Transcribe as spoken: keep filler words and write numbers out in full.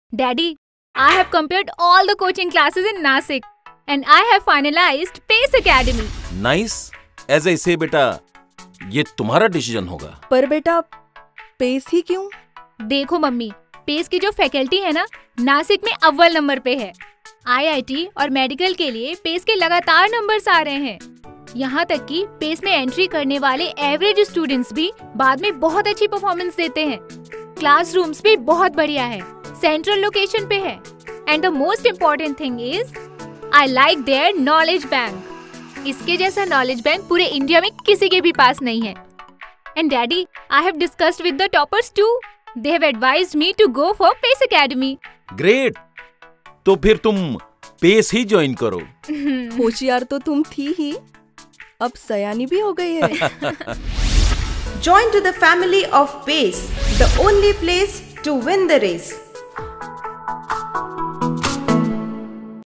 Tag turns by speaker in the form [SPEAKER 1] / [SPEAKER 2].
[SPEAKER 1] Daddy, I have compared all the coaching classes in Nasik and I have finalized Pace Academy.
[SPEAKER 2] Nice. As I say बेटा, ये तुम्हारा decision होगा।
[SPEAKER 3] पर बेटा pace ही क्यों?
[SPEAKER 1] देखो मम्मी, पेस की जो फैकल्टी है ना, नासिक में अव्वल नंबर पे है। आई आई टी और मेडिकल के लिए पेस के लगातार नंबर्स आ रहे हैं। यहाँ तक कि पेस में एंट्री करने वाले एवरेज स्टूडेंट्स भी बाद में बहुत अच्छी परफॉर्मेंस देते हैं। क्लासरूम्स भी बहुत बढ़िया है, सेंट्रल लोकेशन पे है and the most important thing is I like their knowledge bank. इसके जैसा नॉलेज बैंक पूरे इंडिया में किसी के भी पास नहीं है। And daddy, I have discussed with the toppers too. They have advised me to go for Pace Academy.
[SPEAKER 2] Great, तो फिर तुम पेस ही ज्वाइन करो।
[SPEAKER 3] होशियार तो तुम थी ही, अब सयानी भी हो गई है।
[SPEAKER 4] Join to the family of Pace, the only place to win the race.